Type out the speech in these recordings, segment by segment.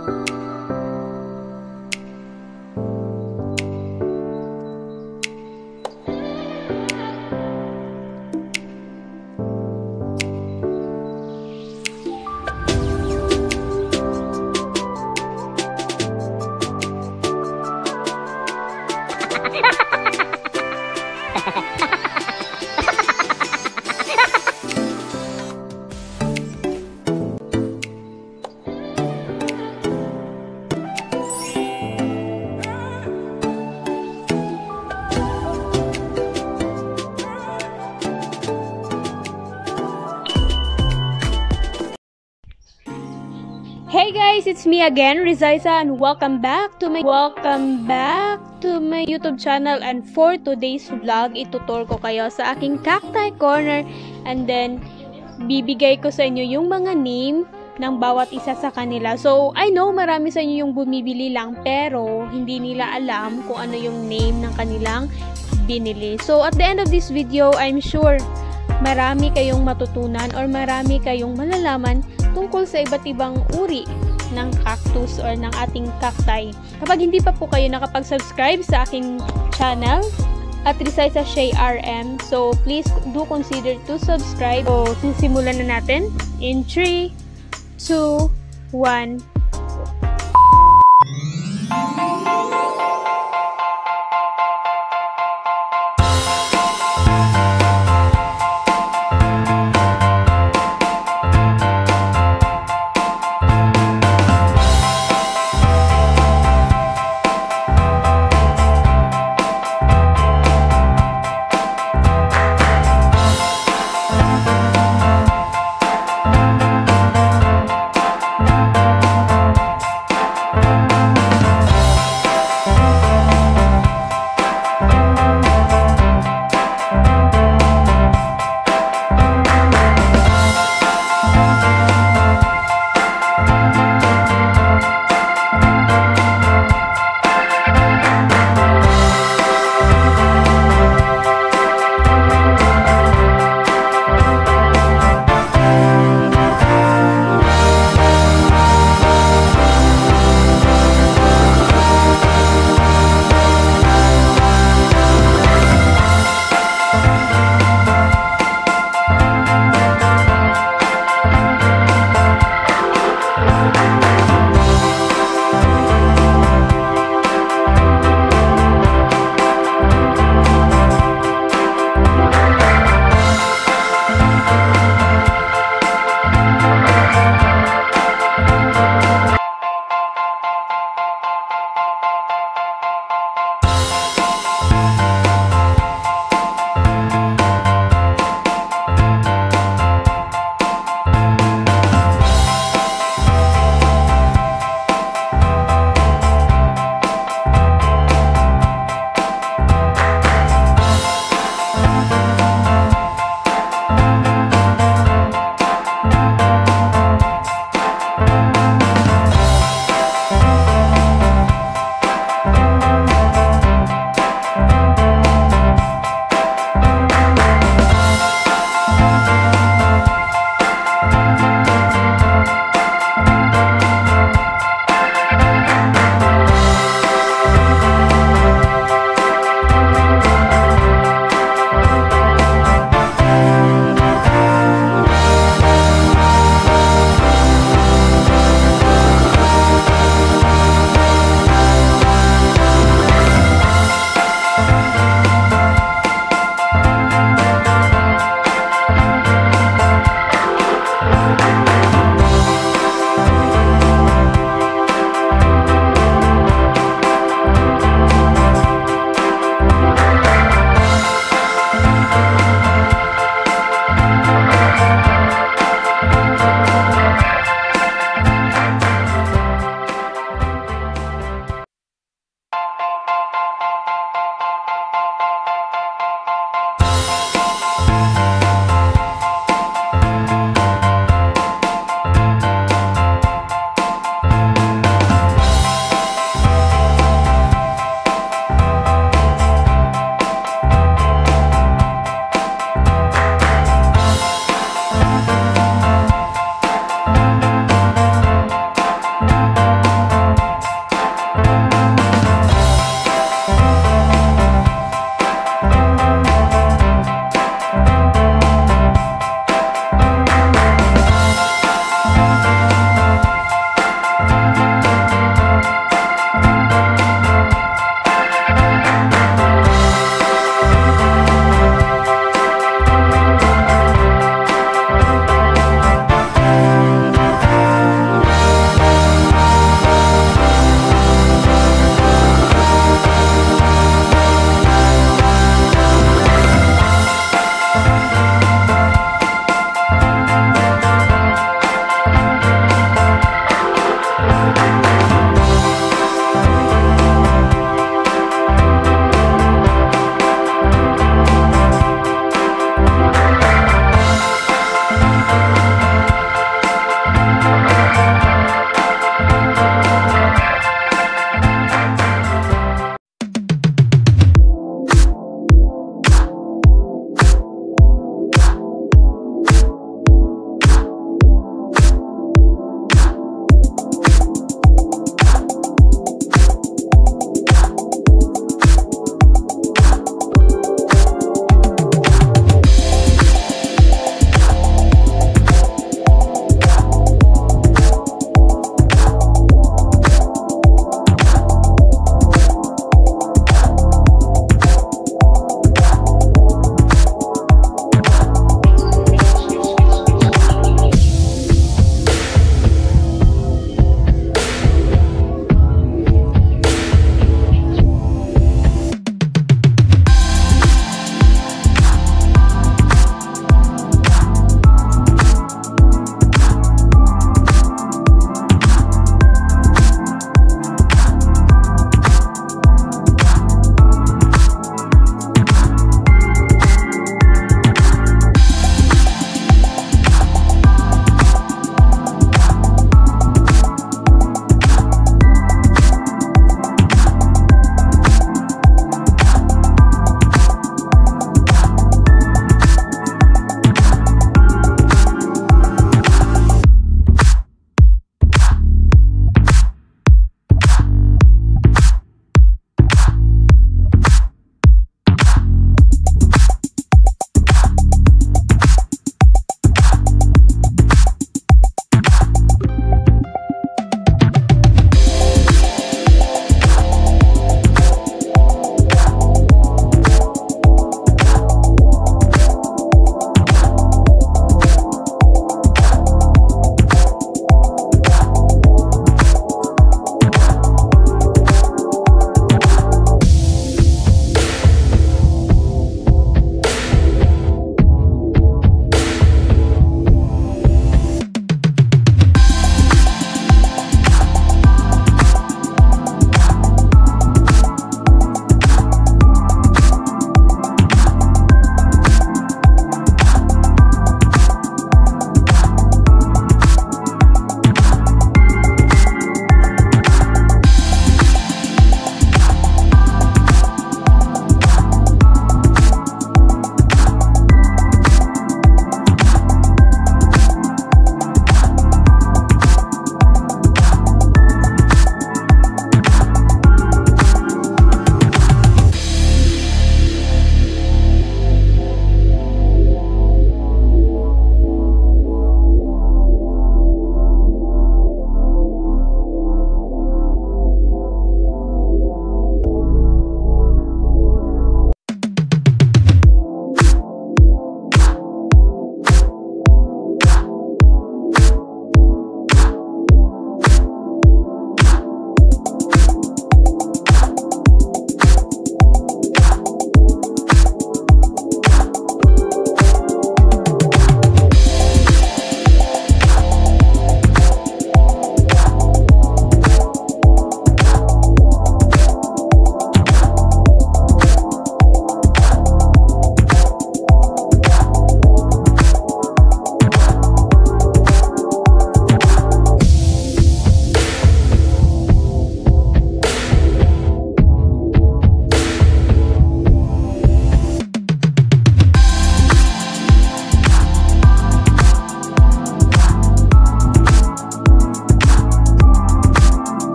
Hey guys, it's me again, Ryxyza, and welcome back to my YouTube channel. And for today's vlog, itutur ko kayo sa aking cacti corner, and then bibigay ko sa inyo yung mga name ng bawat isa sa kanila. So, I know marami sa inyo yung bumibili lang pero hindi nila alam kung ano yung name ng kanilang binili. So, at the end of this video, I'm sure marami kayong matutunan or marami kayong malalaman tungkol sa iba't ibang uri ng cactus or ng ating cacti. Kapag hindi pa po kayo nakapag-subscribe sa aking channel at Ryxyza RM, so please do consider to subscribe. So, sisimulan na natin in 3, 2, 1.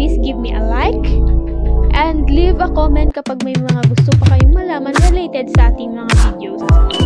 please give me a like and leave a comment kapag may mga gusto pa kayong malaman related sa ating mga videos.